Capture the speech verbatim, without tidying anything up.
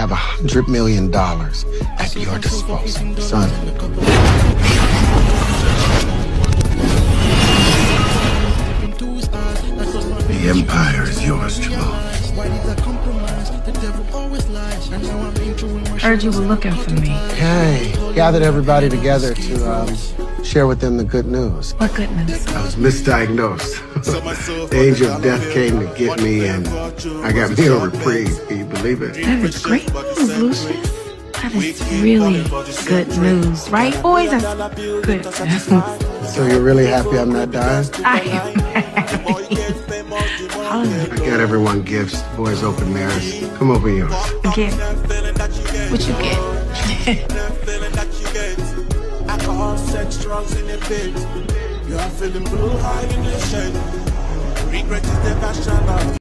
have a hundred million dollars at your disposal, son. The empire is yours, Jamal. Heard you were looking for me. Okay, gathered everybody together to um, share with them the good news. What good news? I was misdiagnosed. The angel of death came to get me, and I got me a reprieve. Can you believe it? That is great news, Lucius. That is really good news, right, boys? That's good news. So you're really happy I'm not dying? I am happy. I got everyone gifts. The boys open theirs. Come over yours. Get what you get. Alcohol, sex, drugs in the bed. You are feeling blue high in the shade. Regret is the passion of